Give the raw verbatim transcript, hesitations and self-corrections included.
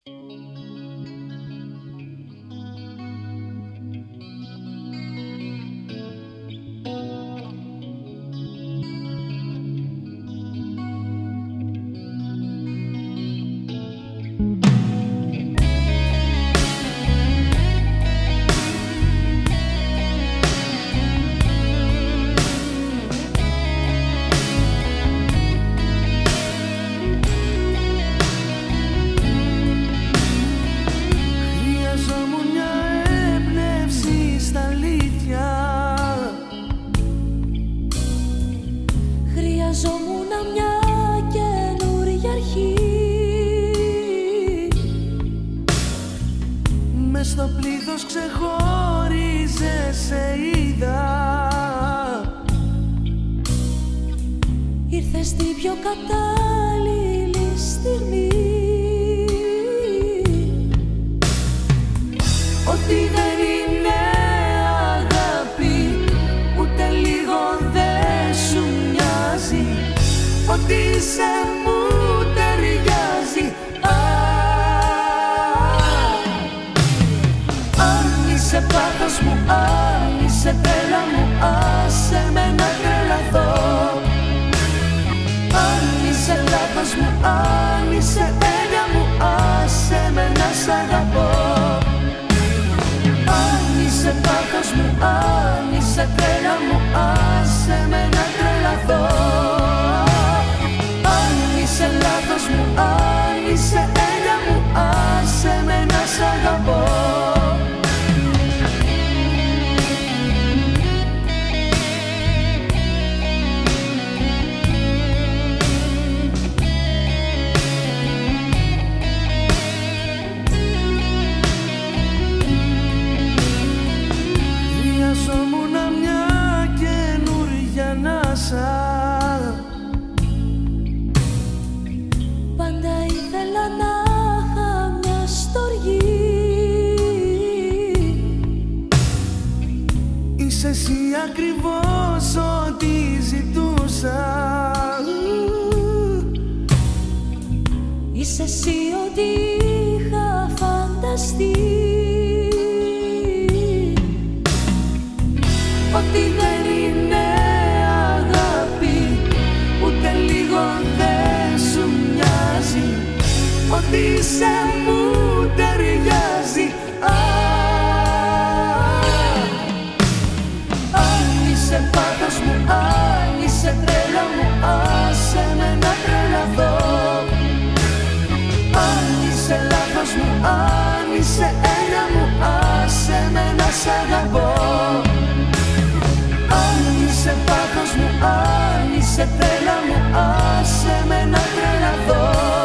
Χρειαζόμουν μια καινούρια αρχή. Μες στο πλήθος ξεχώριζε, σε είδα. Ήρθες στην πιο κατάλληλη στιγμή. Ότι δεν είναι αγάπη, ούτε λίγο δεν σου μοιάζει. Ότι σε μου ταιριάζει. Αν είσαι πάθος μου, αν είσαι τρέλα μου, άσε με να τρελαθώ. Αν είσαι λάθος μου, αν είσαι έννοια μου, άσε με να σ' αγαπώ. Αν είσαι πάθος μου, αν είσαι τρέλα μου, άσε με να τρελαθώ. Αν είσαι λάθος μου, αν είσαι έννοια μου, άσε με να σ' αγαπώ. Χρειαζόμουν μια καινούρια ανάσα. Πάντα ήθελα να είχα μια στοργή. Είσαι εσύ ακριβώς ό,τι ζητούσα. Είσαι εσύ ό,τι είχα φανταστεί. Ότι δεν είναι αγάπη, ούτε λίγο δεν σου μοιάζει. Ότι σε μου ταιριάζει. Αν είσαι πάθος μου, αν είσαι τρέλα μου, άσε με να τρελαθώ. Αν είσαι λάθος μου, αν είσαι έννοια μου, άσε με να σ' αγαπώ. Αν είσαι πάθος μου, αν είσαι τρέλα μου, άσε με να τρελαθώ.